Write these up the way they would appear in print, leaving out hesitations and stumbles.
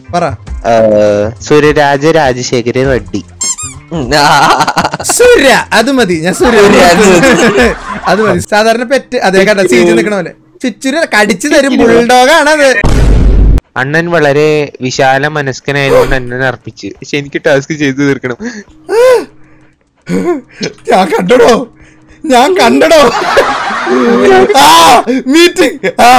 പറ. സൂര്യരാജ രാജശേഖര റെഡ്ഡി. സൂര്യ, അത് മതി. ഞാൻ സൂര്യ അത് മതി. സാധാരണ പെറ്റ് അതേ കണ്ട സീറ്റ് നിക്കണ പോലെ ചുറ്റുര കടിച്ചു തരും ബുൾഡോഗാണ് അത്. അണ്ണൻ വളരെ വിശാല മനസ്കനായതുകൊണ്ട് അണ്ണൻ അർപ്പിച്ച്. പക്ഷെ എനിക്ക് ടാസ്ക് ചെയ്തു തീർക്കണം. ഞാൻ കണ്ടടോ meeting.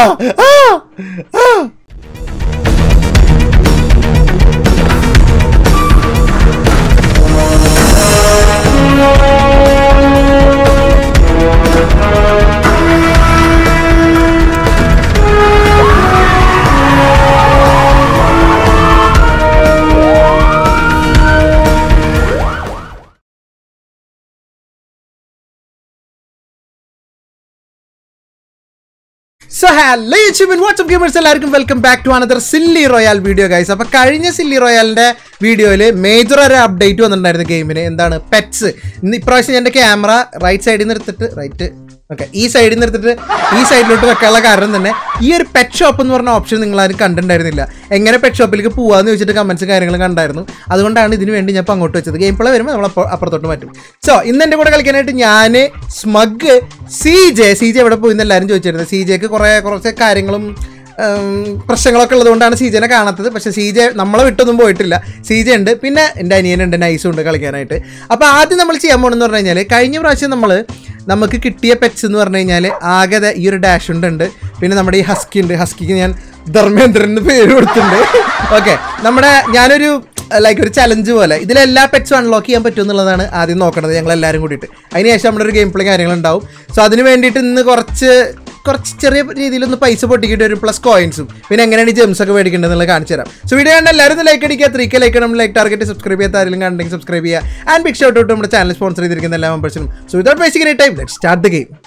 So hello YouTube and what's up gamers, എല്ലാവർക്കും welcome back to another silly royale video guys. അപ്പോൾ കഴിഞ്ഞ സില്ലി റോയാലിൻ്റെ വീഡിയോയിൽ മേജർ ഒരു അപ്ഡേറ്റ് വന്നിട്ടുണ്ടായിരുന്നു ഗെയിമിന്. എന്താണ് പെറ്റ്സ്. ഇന്ന് ഇപ്രാവശ്യം എൻ്റെ ക്യാമറ റൈറ്റ് സൈഡിൽ നിന്ന് എടുത്തിട്ട് ഈ സൈഡിൽ നിന്ന് എടുത്തിട്ട് ഈ സൈഡിലോട്ട് വെക്കാനുള്ള കാരണം തന്നെ ഈ ഒരു പെറ്റ് ഷോപ്പ് എന്ന് പറഞ്ഞ ഓപ്ഷൻ നിങ്ങളാരും കണ്ടിട്ടുണ്ടായിരുന്നില്ല. എങ്ങനെ പെറ്റ് ഷോപ്പിലേക്ക് പോകാമെന്ന് ചോദിച്ചിട്ട് കമൻസും കാര്യങ്ങളും കണ്ടായിരുന്നു. അതുകൊണ്ടാണ് ഇതിന് വേണ്ടി ഞാൻ അങ്ങോട്ട് വെച്ചത്. ഗെയിം പ്ലേ വരുമ്പോൾ നമ്മൾ അപ്പുറത്തോട്ട് മാറ്റും. സോ ഇന്ന് എൻ്റെ കൂടെ കളിക്കാനായിട്ട് ഞാൻ സ്മഗ് സി ജെ എവിടെ പോയി എന്ന് എല്ലാവരും ചോദിച്ചിരുന്നത്. സി ജെക്ക് കുറച്ച് കാര്യങ്ങളും പ്രശ്നങ്ങളൊക്കെ ഉള്ളതുകൊണ്ടാണ് സി ജെനെ കാണാത്തത്. പക്ഷേ സി ജെ നമ്മളെ വിട്ടൊന്നും പോയിട്ടില്ല. സി ജെ ഉണ്ട്, പിന്നെ എൻ്റെ അനിയനുണ്ട്, നൈസും ഉണ്ട് കളിക്കാനായിട്ട്. അപ്പോൾ ആദ്യം നമ്മൾ ചെയ്യാൻ പോകണമെന്ന് പറഞ്ഞു കഴിഞ്ഞാൽ കഴിഞ്ഞ പ്രാവശ്യം നമുക്ക് കിട്ടിയ പെറ്റ്സ് എന്ന് പറഞ്ഞു കഴിഞ്ഞാൽ ആകെ ഈ ഒരു ഡാഷ് ഉണ്ട്, പിന്നെ നമ്മുടെ ഈ ഹസ്കി ഉണ്ട്. ഹസ്കിക്ക് ഞാൻ ധർമ്മേന്ദ്രൻ എന്ന് പേര് കൊടുത്തിട്ടുണ്ട്. ഓക്കെ, ഞാനൊരു ഒരു ചലഞ്ച് പോലെ ഇതിലെല്ലാ പെറ്റ്സും അൺലോക്ക് ചെയ്യാൻ പറ്റും എന്നുള്ളതാണ് ആദ്യം നോക്കണത് ഞങ്ങളെല്ലാവരും കൂടിയിട്ട്. അതിനുശേഷം നമ്മുടെ ഒരു ഗെയിം പ്ലേ കാര്യങ്ങളുണ്ടാവും. സോ അതിന് വേണ്ടിയിട്ട് ഇന്ന് കുറച്ച് ചെറിയ രീതിയിലൊന്ന് പൈസ പൊട്ടിക്കിട്ട് വരും, പ്ലസ് കോയിൻസും, പിന്നെ എങ്ങനെയാണ് ഈ ജെംസ് ഒക്കെ മേടിക്കേണ്ടത് എന്നുള്ളത് കാണിച്ചു തരാം. സോ വീഡിയോ കണ്ട് എല്ലാവരും ലൈക്ക് അടിക്കുക, 3K ലൈക്ക് നമ്മൾ ലൈക്ക് ടാർഗറ്റ്, സബ്സ്ക്രൈബ് ചെയ്യാത്ത ആരെങ്കിലും കണ്ടെങ്കിൽ സബ്സ്ക്രൈബ് ചെയ്യുക. ആൻഡ് ബിഗ് ഷൗട്ട് ഔട്ട് നമ്മുടെ ചാനൽ സ്പോൺസർ ചെയ്തിരിക്കുന്ന എല്ലാ മെമ്പേഴ്സിനും. So without wasting any time let's start the game.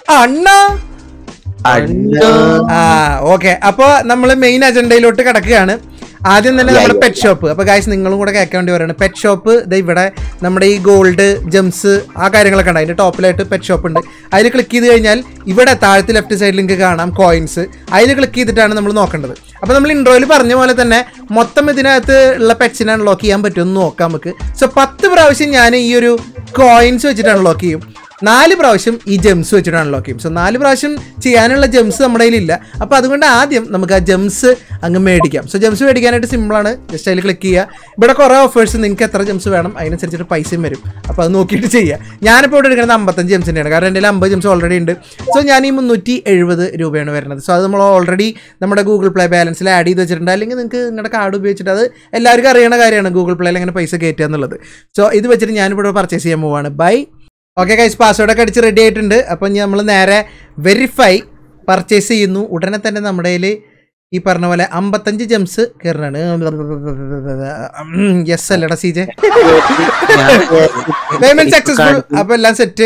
Okay, അപ്പോൾ നമ്മൾ മെയിൻ അജണ്ടയിലോട്ട് കിടക്കുകയാണ്. ആദ്യം തന്നെ നമ്മുടെ പെറ്റ് ഷോപ്പ്. അപ്പോൾ ഗൈസ് നിങ്ങളും കൂടെ കേൾക്കാൻ വേണ്ടി പറയുന്നത്, പെറ്റ് ഷോപ്പ് ഇവിടെ നമ്മുടെ ഈ ഗോൾഡ് ജെംസ് ആ കാര്യങ്ങളൊക്കെ ഉണ്ട്. അതിൻ്റെ ടോപ്പിലായിട്ട് പെറ്റ് ഷോപ്പ് ഉണ്ട്. അതിൽ ക്ലിക്ക് ചെയ്ത് കഴിഞ്ഞാൽ ഇവിടെ താഴത്തെ ലെഫ്റ്റ് സൈഡിൽ നിങ്ങൾക്ക് കാണാം കോയിൻസ്. അതിൽ ക്ലിക്ക് ചെയ്തിട്ടാണ് നമ്മൾ നോക്കേണ്ടത്. അപ്പോൾ നമ്മൾ ഇൻട്രോയിൽ പറഞ്ഞ പോലെ തന്നെ മൊത്തം ഇതിനകത്ത് ഉള്ള പെറ്റ്സിനെ അൺലോക്ക് ചെയ്യാൻ പറ്റുമെന്ന് നോക്കാം നമുക്ക്. സോ 10 പ്രാവശ്യം ഞാൻ ഈ ഒരു കോയിൻസ് വെച്ചിട്ട് അൺലോക്ക് ചെയ്യും, 4 പ്രാവശ്യം ഈ ജെംസ് വെച്ചിട്ട് അൺലോക്ക് ചെയ്യും. സോ 4 പ്രാവശ്യം ചെയ്യാനുള്ള ജെംസ് നമ്മുടെ കയ്യിലില്ല. അപ്പോൾ അതുകൊണ്ട് ആദ്യം നമുക്ക് ആ ജെംസ് അങ്ങ് മേടിക്കാം. സോ ജെംസ് മേടിക്കാനായിട്ട് സിമ്പിളാണ്. ജസ്റ്റ് അതിൽ ക്ലിക്ക് ചെയ്യുക. ഇവിടെ കുറേ ഓഫേഴ്സ്, നിങ്ങൾക്ക് എത്ര ജെംസ് വേണം അതിനനുസരിച്ചിട്ട് പൈസയും വരും. അപ്പോൾ അത് നോക്കിയിട്ട് ചെയ്യുക. ഞാനിപ്പോൾ ഇവിടെ എടുക്കുന്നത് 55 ജെംസിൻ്റെയാണ്, കാരണം എൻ്റെ 50 ജെംസ് ഓൾറെഡി ഉണ്ട്. സോ ഞാൻ ഈ 370 രൂപയാണ് വരുന്നത്. സോ അത് നമ്മൾ ഓൾറെഡി നമ്മുടെ ഗൂഗിൾ പ്ലേ ബാലൻസിൽ ആഡ് ചെയ്ത് വെച്ചിട്ടുണ്ട്. അല്ലെങ്കിൽ നിങ്ങൾക്ക് നിങ്ങളുടെ കാർഡ് ഉപയോഗിച്ചിട്ട്, അത് എല്ലാവർക്കും അറിയുന്ന കാര്യമാണ് ഗൂഗിൾ പ്ലേയിൽ എങ്ങനെ പൈസ കയറ്റുക എന്നുള്ളത്. സോ ഇത് വെച്ചിട്ട് ഞാനിവിടെ പർച്ചേസ് ചെയ്യാൻ പോവുകയാണ്. ബൈ. ഓക്കെ ഗൈസ്, പാസ്വേഡൊക്കെ അടിച്ച് റെഡി ആയിട്ടുണ്ട്. അപ്പം നമ്മൾ നേരെ വെരിഫൈ പർച്ചേസ് ചെയ്യുന്നു. ഉടനെ തന്നെ നമ്മുടെ കയ്യിൽ ഈ പറഞ്ഞ പോലെ 55 ജെംസ് കയറാണ്. യെസ് അല്ലേടാ സി ജെ? Payment successful. അപ്പോൾ എല്ലാം സെറ്റ്.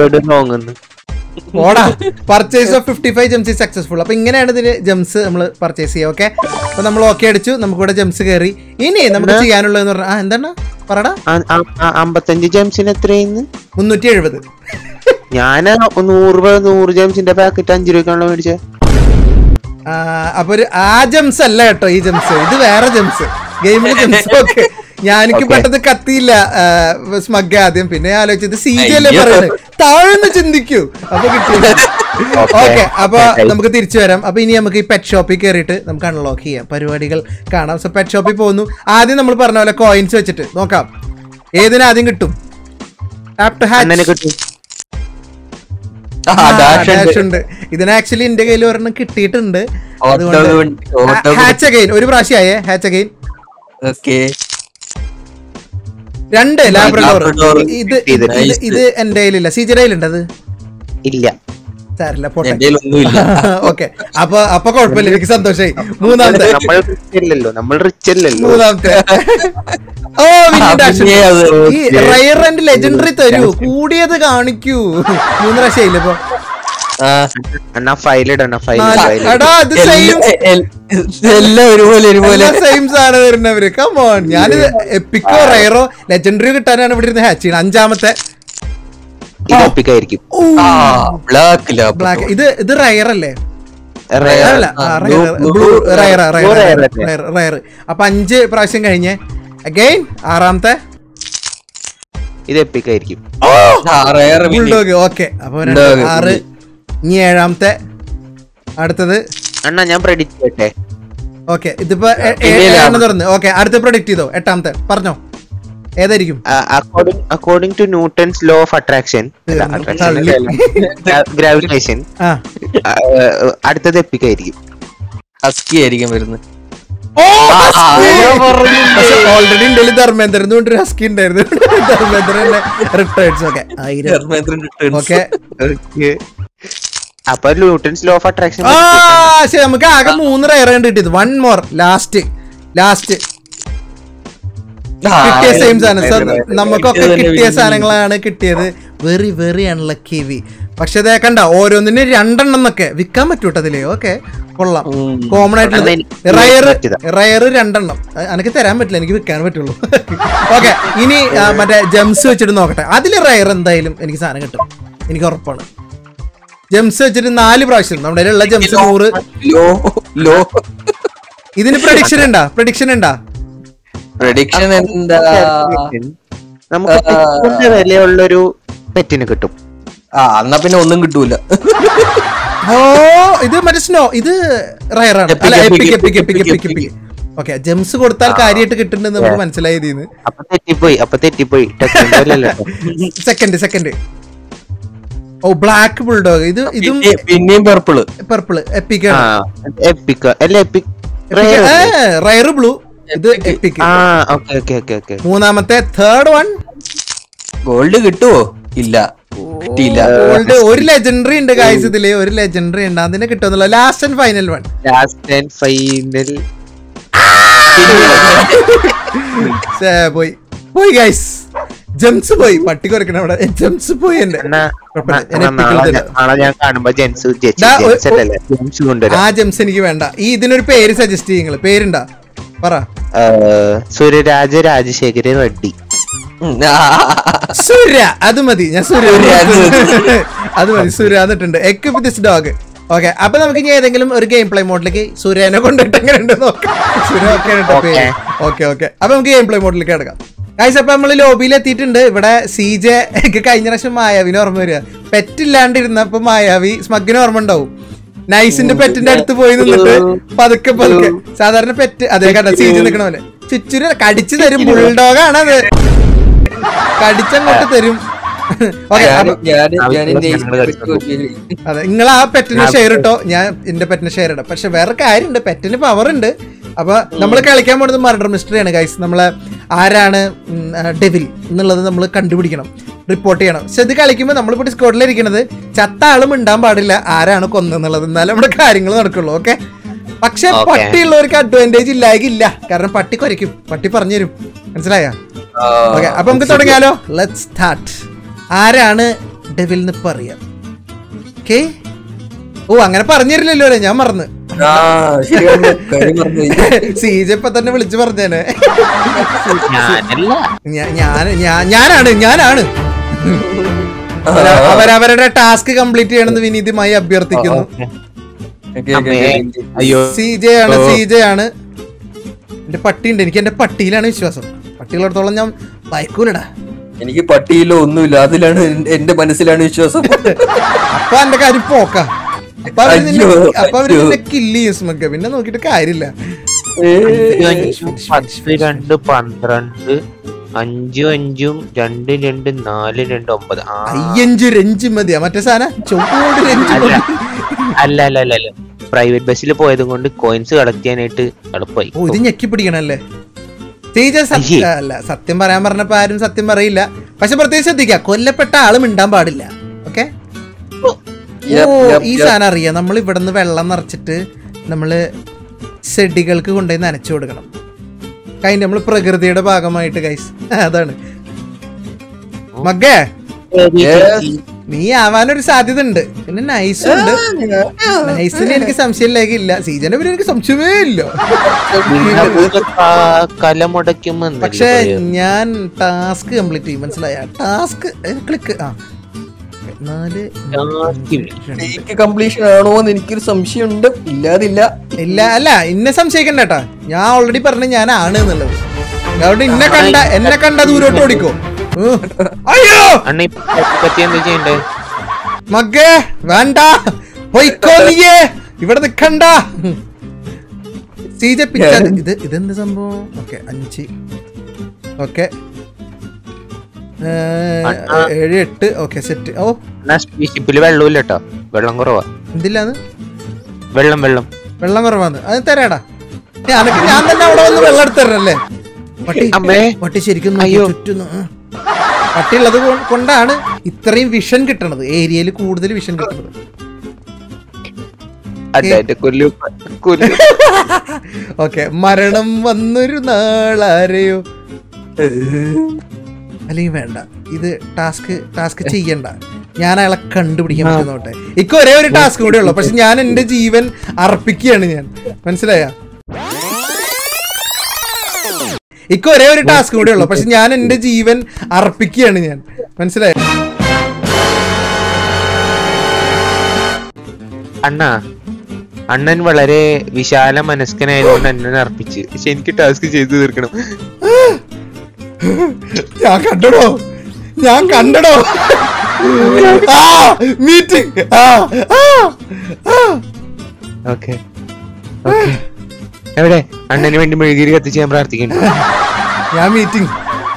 ഓടാ, പർച്ചേസ് ഓഫ് 55 ജെംസ് സക്സസ്ഫുൾ. അപ്പോൾ ഇങ്ങനെയാണ് ഇതിന് ജെംസ് നമ്മൾ പർച്ചേസ് ചെയ്യുക. ഓക്കെ, അപ്പോൾ നമ്മൾ ഓക്കെ അടിച്ചു, നമുക്കിവിടെ ജെംസ് കയറി. ഇനി നമുക്ക് ചെയ്യാനുള്ളതെന്ന് പറഞ്ഞാൽ എന്താണ് പറടാ? 55 ജെംസിന് എത്രയെന്ന്? 370. ഞാൻ 100 ജെംസിന്റെ പാക്കറ്റ് 5 രൂപയ്ക്കാണല്ലോ മേടിച്ചത്. അപ്പൊ ആ ജെംസ് അല്ല കേട്ടോ ഈ ജെംസ്, ഇത് വേറെ ജെംസ്, ഗെയിമിലെ ജെംസ്. ഓക്കെ, ഞാനെനിക്ക് പെട്ടെന്ന് കത്തിയില്ല സ്മഗ് ആദ്യം, പിന്നെ ആലോചിച്ചത് സി ജി അല്ലേ പറയുന്നത്, താഴ്ന്ന് ചിന്തിക്കൂ. അപ്പൊ കിട്ടിയില്ല. ഓക്കെ, അപ്പൊ നമുക്ക് തിരിച്ചു വരാം. അപ്പൊ ഇനി നമുക്ക് ഈ പെറ്റ് ഷോപ്പിൽ കയറിയിട്ട് നമുക്ക് അൺലോക്ക് ചെയ്യാം, പരിപാടികൾ കാണാം. സോ പെറ്റ് ഷോപ്പിൽ പോകുന്നു. ആദ്യം നമ്മൾ പറഞ്ഞ പോലെ കോയിൻസ് വെച്ചിട്ട് നോക്കാം ഏതിനാദ്യം കിട്ടും. ഇതിന് ആക്ച്വലി എന്റെ കയ്യിൽ ഒരെണ്ണം കിട്ടിയിട്ടുണ്ട്. ഹാച്ച് അഗൈൻ ഒരു പ്രാവശ്യമായേ. Hatch again 2 Labrador. ഇത് എന്റെ കയ്യിലില്ല. സിജിയുടെ കയ്യിലുണ്ട് അത്? ഇല്ല. ഓക്കെ, അപ്പൊ കുഴപ്പമില്ല, എനിക്ക് സന്തോഷായി. മൂന്നാമത്തെ ഈ റയർ ആൻഡ് ലെജൻഡറി തരൂ, കൂടിയത് കാണിക്കൂ. 3 പ്രാവശ്യമായില്ല ഇപ്പൊ. സെയിം സാധനം വരുന്നവര്. കമോൺ, ഞാനിത് എപ്പിക്കോ റയറോ ലെജൻഡറിയോ കിട്ടാനാണ് ഇവിടെ ഇരുന്ന് ഹാച്ച് ചെയ്യുന്നത്. 5ാമത്തെ ഇത് റയർ അല്ലേ? റയർ. അപ്പൊ 5 പ്രാവശ്യം കഴിഞ്ഞ് അഗൈൻ 6ാമത്തെ ഇത് എപ്പിക് ആയിരിക്കും. ബുൾഡോഗ്. ഓക്കെ, അപ്പൊ 6. ഇനി 7ാമത്തെ അടുത്തത് അണ്ണാ ഞാൻ പ്രെഡിക്റ്റ് ചെയ്യട്ടെ. ഓക്കെ, ഇതിപ്പോ 7 തുറന്ന്. ഓക്കെ, അടുത്ത പ്രൊഡിക്റ്റ് ചെയ്തോ. 8ാമത്തെ പറഞ്ഞോ, ഏതായിരിക്കും? According to Newton's law of attraction gravitation അടുത്തത് എപ്പിക് ആയിരിക്കും. ഹസ്കി ആയിരിക്കും വരുന്നത്. ഓൾറെഡി ഇന്ത്യയിൽ ധർമ്മേന്ദ്രൻ കൊണ്ട് ഒരു ഹസ്കി ഉണ്ടായിരുന്നു. ധർമ്മേന്ദ്രന്റെ റിട്ടേൺസ്. ഓക്കെ, അപ്പൊ ന്യൂട്ടൺസ് ലോ ഓഫ് അട്രാക്ഷൻ. നമുക്ക് ആകെ 3 റയർ കിട്ടിയത്. 1 മോർ ലാസ്റ്റ് കിട്ടിയ സെയിം സാധനം. നമുക്കൊക്കെ കിട്ടിയ സാധനങ്ങളാണ് കിട്ടിയത്. Very very unlucky we. പക്ഷെ അതേ കണ്ട, ഓരോന്നിനും 2 എന്നൊക്കെ വിൽക്കാൻ പറ്റൂട്ടോ അതില്. ഓക്കെ, കൊള്ളാം. കോമൺ ആയിട്ടുള്ള റയർ 2 എനിക്ക് തരാൻ പറ്റില്ല, എനിക്ക് വിൽക്കാൻ പറ്റുള്ളൂ. ഓക്കെ, ഇനി മറ്റേ ജംസ് വെച്ചിട്ട് നോക്കട്ടെ. അതില് റയർ എന്തായാലും എനിക്ക് സാധനം കിട്ടും, എനിക്ക് ഉറപ്പാണ്. ജംസ് വെച്ചിട്ട് 4 പ്രാവശ്യം നമ്മുടെ ഉള്ള ജംസ് 100. ഇതിന് പ്രഡിക്ഷൻ ഉണ്ടാ? പ്രഡിക്ഷൻ എന്താ? നമുക്ക് വിലയുള്ളൊരു പെറ്റിന് കിട്ടും. എന്നാ പിന്നെ ഒന്നും കിട്ടൂല. ഓ, ഇത് മറ്റേ സ്നോ, ഇത് റയറാണ്. ഓക്കെ, ജംസ് കൊടുത്താൽ കാര്യമായിട്ട് കിട്ടുന്നുണ്ടെന്ന് നമുക്ക് മനസ്സിലായി. ഇതിന്ന് അപ്പൊ തെറ്റിപ്പോയി. സെക്കൻഡ്. ഓ, ബ്ലാക്ക് ബുൾഡോഗ്. ഇതും പിന്നെയും പർപ്പിള് എപ്പിക്. റയർ ബ്ലൂ, ഇത് എപ്പിക്. 3ാമത്തെ തേർഡ് വൺ ഗോൾഡ് കിട്ടുവോ? ഇല്ല, കിട്ടിയില്ല. ഗോൾഡ് ഒരു ലെജൻഡറി ഉണ്ട് ഗൈസ്. ഇതില് ഒരു ലെജൻഡറി ഉണ്ട്, അതിനെ കിട്ടുമെന്നുള്ള. Last and final one. പോയി ഗൈസ്, ജംസ് പോയി. പട്ടി കുറയ്ക്കണം അവിടെ. ജംസ് പോയി. ആ ജംസ് എനിക്ക് വേണ്ട. ഇതിനൊരു പേര് സജസ്റ്റ് ചെയ്യും. പേരുണ്ടാ? പറ. സൂര്യരാജ രാജശേഖരൻ റെഡ്ഡി. സൂര്യ, അത് മതി. ഞാൻ സൂര്യ, അത് മതി. സൂര്യ എന്നിട്ടുണ്ട്. Equip this dog. ഓക്കെ, അപ്പൊ നമുക്ക് ഇനി ഏതെങ്കിലും ഒരു ഗെയിം പ്ലേ മോഡിലേക്ക് സൂര്യനെ കൊണ്ടിട്ട് എങ്ങനെ ഉണ്ട് നോക്കാം. സൂര്യ ഓക്കെ. അപ്പൊ നമുക്ക് ഗെയിം പ്ലേ മോഡിലേക്ക് കിടക്കാം ഗൈസ്. അപ്പൊ നമ്മള് ലോബിയിൽ എത്തിയിട്ടുണ്ട്. ഇവിടെ CJ കഴിഞ്ഞ പ്രാവശ്യം മായാവിന് ഓർമ്മ വരിക. പെറ്റില്ലാണ്ടിരുന്നപ്പോ മായാവി സ്മഗ്ഗിന് ഓർമ്മ ഉണ്ടാവും. നൈസിന്റെ പെറ്റിന്റെ അടുത്ത് പോയി നിന്നിട്ട് പതുക്കെ സാധാരണ പെറ്റ് അതേ കണ്ട CJ നിക്കണ പോലെ ചുറ്റുര കടിച്ചു തരും. ബുൾഡോഗാണ് അത്, കടിച്ചങ്ങോട്ട് തരും. അതെ, നിങ്ങൾ ആ പെറ്റിന് ഷെയർ ഇട്ടോ, ഞാൻ എന്റെ പെറ്റിന് ഷെയർ ഇടാം. പക്ഷെ വേറെ കാര്യമുണ്ട്, പെറ്റിന് പവർ ഉണ്ട്. അപ്പൊ നമ്മൾ കളിക്കാൻ പോകുന്നത് മർഡർ മിസ്റ്ററിയാണ് ഗൈസ്. നമ്മളെ ആരാണ് ഡെവിൽ എന്നുള്ളത് നമ്മൾ കണ്ടുപിടിക്കണം, റിപ്പോർട്ട് ചെയ്യണം. പക്ഷെ ഇത് കളിക്കുമ്പോൾ നമ്മളിപ്പോൾ ഡിസ്കോഡിലിരിക്കുന്നത് ചത്ത ആളും ഉണ്ടാൻ പാടില്ല, ആരാണ് കൊന്നെന്നുള്ളത്. എന്നാലും നമ്മുടെ കാര്യങ്ങൾ നടക്കുള്ളൂ. ഓക്കെ, പക്ഷെ പട്ടിയുള്ളവർക്ക് അഡ്വാൻറ്റേജ് ഇല്ലായില്ല. കാരണം പട്ടി കുരയ്ക്കും, പട്ടി പറഞ്ഞുതരും. മനസ്സിലായോ? ഓക്കെ, അപ്പൊ നമുക്ക് തുടങ്ങിയാലോ. Let's start. ആരാണ് ഡെവിൽ എന്ന് പറയാം. ഓക്കെ. ഓ, അങ്ങനെ പറഞ്ഞിരുന്നല്ലോ അല്ലേ, ഞാൻ മറന്ന്. CJ ഇപ്പൊ തന്നെ വിളിച്ചു പറഞ്ഞേനെ. ഞാനാണ്. അവരവരുടെ ടാസ്ക് കംപ്ലീറ്റ് ചെയ്യണമെന്ന് വിനീതമായി അഭ്യർത്ഥിക്കുന്നു. CJ ആണ്. എന്റെ പട്ടിയുണ്ട്, എനിക്ക് എന്റെ പട്ടിയിലാണ് വിശ്വാസം. പട്ടികളോടത്തോളം ഞാൻ ഭയക്കൂലടാ. എനിക്ക് പട്ടിയിലോ ഒന്നുമില്ല, അതിലാണ് എന്റെ മനസ്സിലാണ് വിശ്വാസം. അപ്പൊ എന്റെ കാര്യം പോക്ക. അപ്പൊ അവര് കില്ല് ചെയ്യും സ്മഗ്ഗ, പിന്നെ നോക്കിട്ട് കാര്യമില്ല. 10, 2, 12, 5, 5, 2, 2, 4, 2, 9. 5 രഞ്ജ് മതിയാ മറ്റേ സാധനം. ചുവട് രഞ്ജ് അല്ല പ്രൈവറ്റ് ബസ്സിൽ പോയത് കൊണ്ട് കോയിൻസ് കളക്ട് ചെയ്യാനായിട്ട് എളുപ്പമായി. ഓ, ഇത് ഞെക്കി പിടിക്കണല്ലേ. അല്ല, സത്യം പറയാൻ പറഞ്ഞപ്പോ ആരും സത്യം പറയില്ല. പക്ഷെ പ്രത്യേകിച്ച് ശ്രദ്ധിക്കുക, കൊല്ലപ്പെട്ട ആളും മിണ്ടാൻ പാടില്ല. ഓക്കെ. ഓ, ഈ സാധനം അറിയാം. നമ്മൾ ഇവിടുന്ന് വെള്ളം നിറച്ചിട്ട് നമ്മള് ചെടികൾക്ക് കൊണ്ടുപോയി നനച്ചു കൊടുക്കണം. കഴിഞ്ഞ നമ്മള് പ്രകൃതിയുടെ ഭാഗമായിട്ട് ഗൈസ്. അതാണ് മഗ്ഗേ, നീ ആവാനൊരു സാധ്യത ഉണ്ട്. പിന്നെ നൈസും ഉണ്ട്. നൈസിന് എനിക്ക് സംശയമില്ല. സീജനെ പിന്നെ എനിക്ക് സംശയമേ ഇല്ല. പക്ഷെ ഞാൻ ടാസ്ക് കംപ്ലീറ്റ് ചെയ്യും. മനസ്സിലായ? Task click. കംപ്ലീഷൻ ആണോ എന്ന് എനിക്കൊരു സംശയമുണ്ട്. ഇല്ലാതില്ല. ഇല്ല അല്ല, ഇന്നെ സംശയിക്കണ്ട കേട്ടാ. ഞാൻ ഓൾറെഡി പറഞ്ഞു ഞാനാണ് എന്നുള്ളത്. അതുകൊണ്ട് എന്നെ കണ്ട ദൂരോട്ട് ഓടിക്കോ. അയ്യോ മകേ വേണ്ട, പോയിക്കോ നീയേ, ഇവിടെ നിക്കണ്ട. ഇതെന്ത് സംഭവം? Okay 5 okay 7 8 okay set. ഓ ഷിപ്പില് വെള്ളമില്ല കേട്ടോ, വെള്ളം കുറവാ. എന്തില്ലാന്ന്? വെള്ളം കുറവാന്ന്. അത് തരാടാ, ഞാൻ തന്നെ അവിടെ വന്ന് വെള്ളം എടുത്തരല്ലേ. പട്ടി ശരിക്കും ചുറ്റുന്നു. പട്ടിയുള്ളത് കൊണ്ടാണ് ഇത്രയും വിഷൻ കിട്ടണത്, ഏരിയയിൽ കൂടുതൽ വിഷൻ കിട്ടുന്നത്. ഓക്കെ മരണം വന്നൊരു നാളാരെയോ. അല്ലെങ്കിൽ വേണ്ട, ഇത് ടാസ്ക് ചെയ്യണ്ട, ഞാൻ അയാളെ കണ്ടുപിടിക്കാൻ പറ്റുന്നോട്ടെ. ഇക്ക് ഒരേ ഒരു ടാസ്ക് കൂടെ ഉള്ളു, പക്ഷെ ഞാൻ എന്റെ ജീവൻ അർപ്പിക്കുകയാണ് ഞാൻ. മനസ്സിലായ? ഇക്ക് ഒരേ ഒരു ടാസ്ക് കൂടെ ഉള്ളു, പക്ഷെ ഞാൻ എന്റെ ജീവൻ അർപ്പിക്കുകയാണ് ഞാൻ. മനസ്സിലായ? അണ്ണൻ വളരെ വിശാല മനസ്കനായതുകൊണ്ട് അണ്ണൻ അർപ്പിച്ച്. പക്ഷെ എനിക്ക് ടാസ്ക് ചെയ്തു തീർക്കണം. ഞാൻ കണ്ടടോ മീറ്റിംഗ്. ഓക്കെ എവിടെ? അണ്ണന് വേണ്ടി മെഴുകിരി കത്തിച്ച് ഞാൻ പ്രാർത്ഥിക്കണ്ട. ഞാൻ മീറ്റിംഗ്.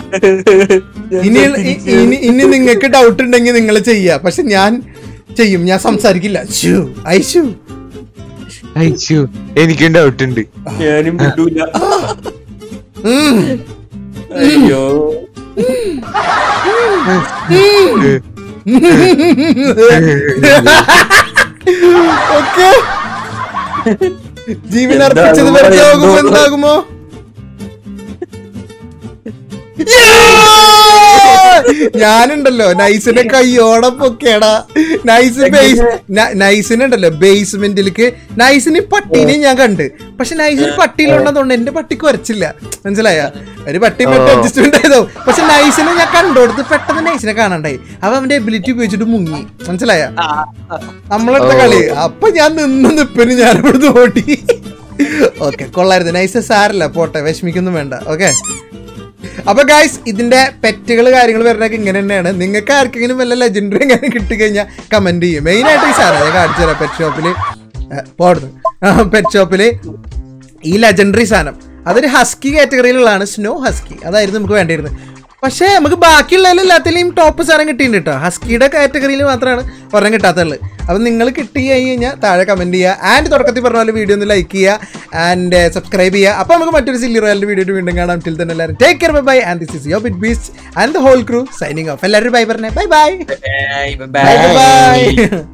ഇനി നിങ്ങൾക്ക് ഡൗട്ട് ഉണ്ടെങ്കിൽ നിങ്ങൾ ചെയ്യാ, പക്ഷെ ഞാൻ ചെയ്യും, ഞാൻ സംസാരിക്കില്ല. എനിക്കും ഡൗട്ട് ഉണ്ട്. ഞാനും വിടൂല. അയ്യോ ഓക്കെ ജീവൻ അർപ്പിച്ചത് വെറുതെ ആകുമോ? എന്താകുമോ? ഞാനുണ്ടല്ലോ നൈസിന്റെ കയ്യോടെ പൊക്കേടാ. നൈസിനുണ്ടല്ലോ ബേസ്മെന്റിലേക്ക്. നൈസിന് പട്ടീനെ ഞാൻ കണ്ട്, പക്ഷെ നൈസിന് പട്ടിയിലുണ്ടെന്നുണ്ട് എന്റെ പട്ടിക്ക് വരച്ചില്ല. മനസ്സിലായ? ഒരു പട്ടി മറ്റേ അഡ്ജസ്റ്റ്മെന്റ് ആയതോ. പക്ഷെ നൈസിനെ ഞാൻ കണ്ടോടുത്ത് പെട്ടെന്ന് നൈസിനെ കാണണ്ടായി. അവ അവന്റെ എബിലിറ്റി ഉപയോഗിച്ചിട്ട് മുങ്ങി. മനസ്സിലായ? നമ്മളടുത്ത കളി. അപ്പൊ ഞാൻ നിപ്പിന് ഞാൻ ഇവിടുന്ന് ഓടി. ഓക്കെ കൊള്ളായിരുന്നു. നൈസ് സാരല്ല, പോട്ടെ, വിഷമിക്കൊന്നും വേണ്ട. ഓക്കെ അപ്പൊ ഗൈസ് ഇതിന്റെ പെറ്റുകൾ കാര്യങ്ങൾ വരുന്നതൊക്കെ ഇങ്ങനെ തന്നെയാണ്. നിങ്ങൾക്ക് ആർക്കെങ്കിലും വല്ല ലെജൻഡറി എങ്ങനെ കിട്ടിക്കഴിഞ്ഞാൽ കമന്റ് ചെയ്യും. മെയിൻ ആയിട്ട് ഈ സാധനം ഞാൻ കാണിച്ചു തരാം. പെറ്റ് ഷോപ്പില് ഈ ലെജൻഡറി സാധനം അതൊരു ഹസ്കി കാറ്റഗറിയിലുള്ളതാണ്. സ്നോ ഹസ്കി അതായിരുന്നു നമുക്ക് വേണ്ടിയിരുന്നത്. പക്ഷേ നമുക്ക് ബാക്കിയുള്ളതിലെല്ലാത്തിലും ടോപ്പ് സാധനം കിട്ടിയിട്ടുണ്ട് കേട്ടോ. ഹസ്കിയുടെ കാറ്റഗറിയിൽ മാത്രമാണ് ഒരെണ്ണം കിട്ടാത്തുള്ളത്. അപ്പം നിങ്ങൾ കിട്ടി കഴിഞ്ഞാൽ താഴെ കമൻറ്റ് ചെയ്യുക. ആൻഡ് തുടക്കത്തിൽ പറഞ്ഞ പോലെ വീഡിയോ ഒന്ന് ലൈക്ക് ചെയ്യുക ആൻഡ് സബ്സ്ക്രൈബ് ചെയ്യുക. അപ്പോൾ നമുക്ക് മറ്റൊരു സില്ലി റോയലിൻ്റെ വീഡിയോ വീണ്ടും കാണാം. ടിൽ തന്നെ എല്ലാവരും take care, bye and this is your big beast and the whole crew signing off. എല്ലാവരും ബൈ പറഞ്ഞേ. Bye by.